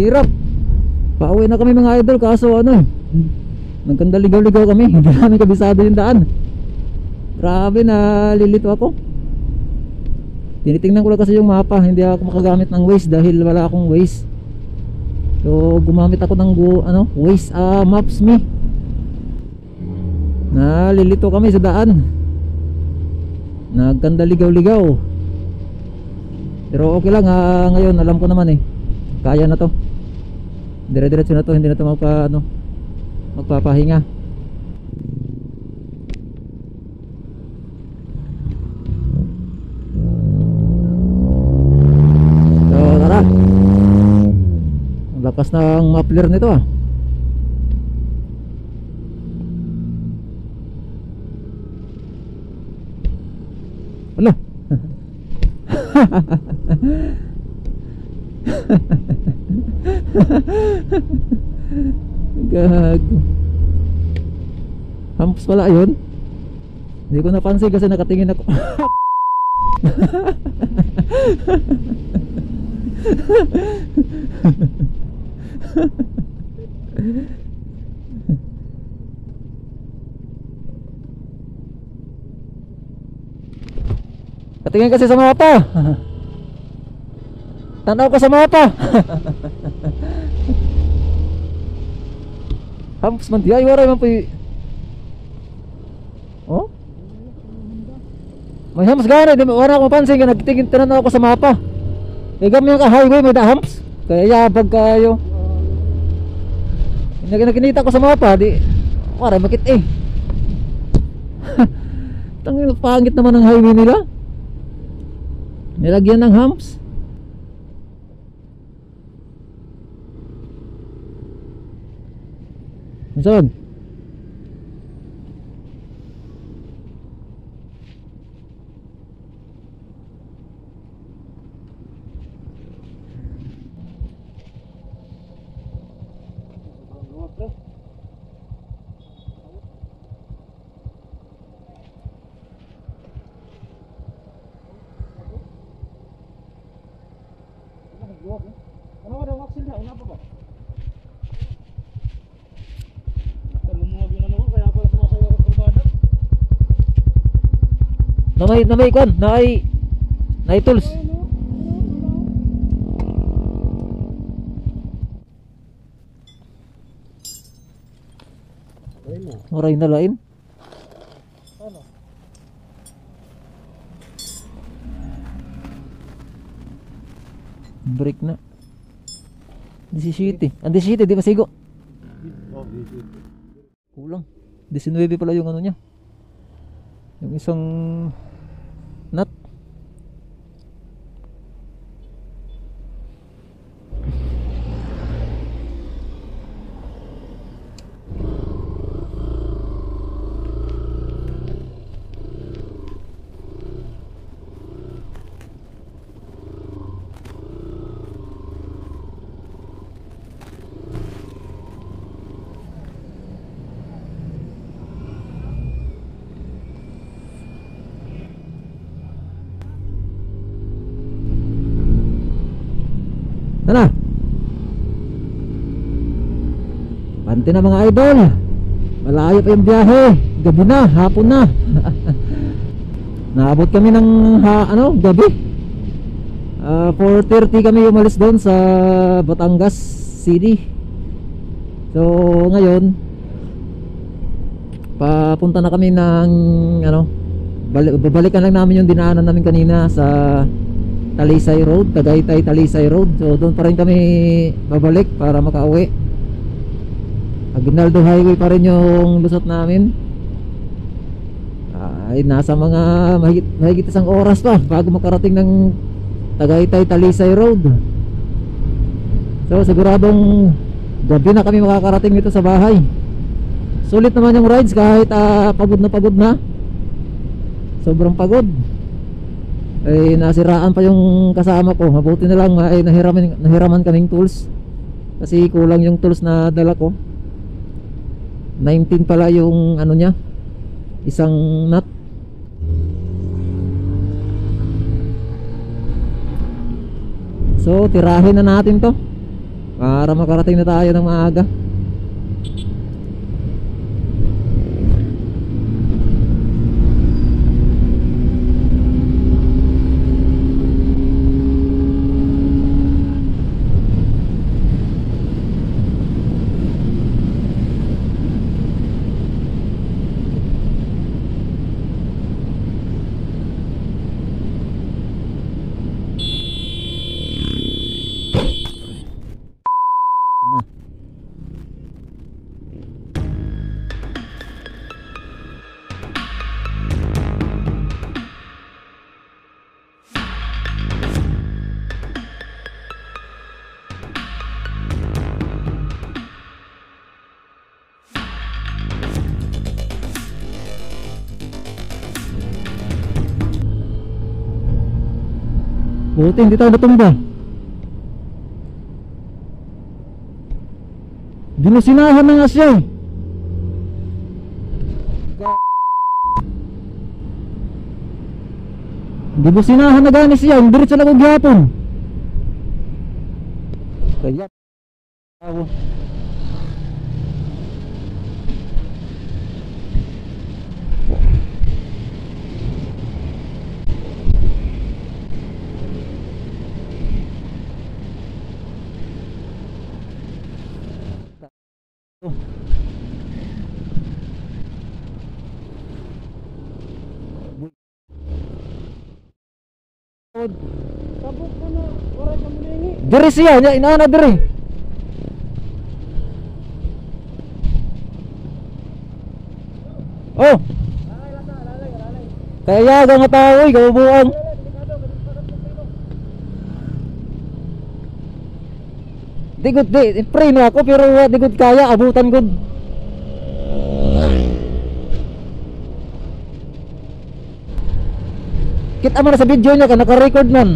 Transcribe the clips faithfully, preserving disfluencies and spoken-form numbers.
Hirap. Pauwi na kami mga idol, kaso ano, nagkandaligaw-ligaw kami. Hindi namin kabisado yung daan. Grabe, nalilito ako. Tinitingnan ko lang kasi yung mapa. Hindi ako makagamit ng Waze dahil wala akong Waze. So gumamit ako ng go, ano, Waze, uh, Maps Me. Nalilito kami sa daan. Nagkandaligaw-ligaw. Pero okay lang, uh, ngayon alam ko naman eh, kaya na to. Dire-diretso na to, hindi na to magpa, ano, magpapahinga. So tara, ang lakas ng muffler nito ah. Wala. Gago. Humps pala yun. Hindi ko napansin kasi nakatingin ako. Katingin kasi sa mapa. Tanaw ka sa mapa. Humps man di ay waray man po. Oh? May humps gana, di wala ko mapansin ka nagtingin tanaw ako sa mapa. Eh gamay ka highway may da humps. Kaya yabag kayo. Hindi nakinita ko sa mapa, di waray makit eh. Tangin pangit naman ang highway nila. Nilagyan ng humps. Saan? Ano ka daw vaccine na? Una pa ba? Namay, namay kwan, naay naay tools. Maray na lain. Ano? Break na. disisiete. Ang disisiete di masigo. Oh, disisiete. Kulang. nineteen pala yung ano niya. Yung isang nut. Tara. Pante na mga idol. Malayo pa yung biyahe. Gabi na, hapon na. Naabot kami ng ha, ano, gabi. uh, four thirty kami umalis doon sa Batangas City. So ngayon papunta na kami ng ano, babalikan lang namin yung dinaanan namin kanina sa Talisay Road, Tagaytay Talisay Road. So doon pa rin kami babalik para makauwi. Aguinaldo Highway pa rin yung lusot namin. Ay nasa mga mahigit, mahigit isang oras pa bago makarating ng Tagaytay Talisay Road. So siguradong gabi na kami makakarating dito sa bahay. Sulit naman yung rides kahit uh, pagod na pagod na. Sobrang pagod. Ay nasiraan pa yung kasama ko. Mabuti na lang ay nahiraman, nahiraman kaming tools. Kasi kulang yung tools na dala ko. nineteen pala yung ano niya, isang nut. So tirahin na natin to para makarating na tayo ng maaga. Buti hindi tayo natumba. Dinusinahan na nga siya eh. Dinusinahan na gani siya. Yung diretso lang kong gihapon. Kaya ako Tabok ko na, wala ka mulingi. diri siya, nya inaana diri. Oh, Lalay, lata, lalay, lalay. kaya ga nga tao oy, kabubuan. Lalay, delikado, delikado po kayo. Di gud di, pray na ako pero wa di gud kaya abutan gud. Kita mo na sa video niya ka naka-record man.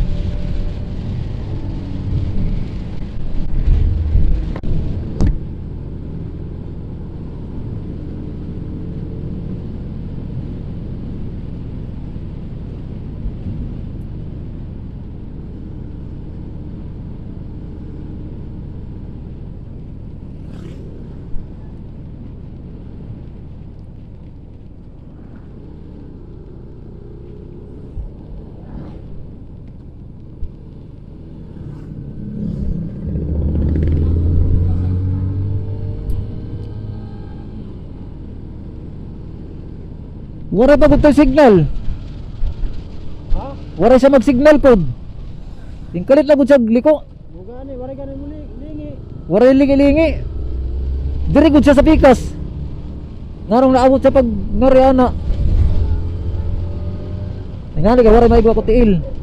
Wala pa gud signal. Ha? Wala siya mag-signal pod. Tingkalit lang gud siya liko. Bugani, wala ka na mulingi. Wala lingi-lingi. Diri gud siya sa pikas. Ngarong naabot sa pag ngariana. Tingali ka wala maigwa ko tiil.